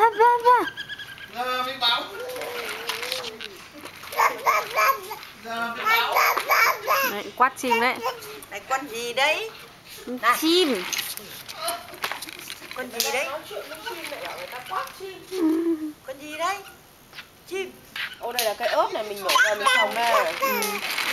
Giờ mới báo. Đấy, quát chim đấy. Này con gì đấy? Này. Chim. Con gì đấy? Con gì đấy? Chim. Ô đây là cây ớt này mình nhổ ra mình trồng nè.